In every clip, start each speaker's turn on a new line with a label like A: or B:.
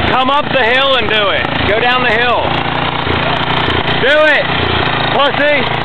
A: Come up the hill and do it. Go down the hill. Do it, pussy.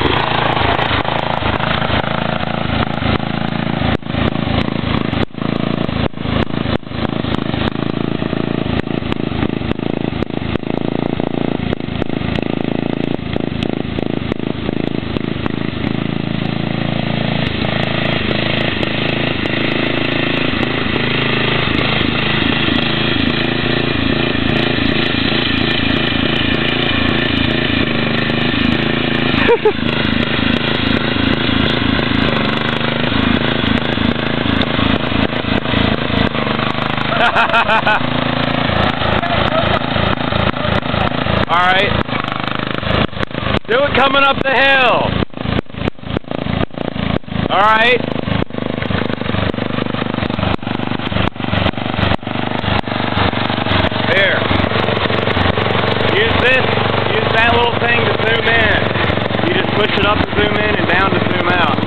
A: Alright. Do it coming up the hill. Alright. Here. Use this. Use that little thing to zoom in. You just push it up to zoom in and down to zoom out.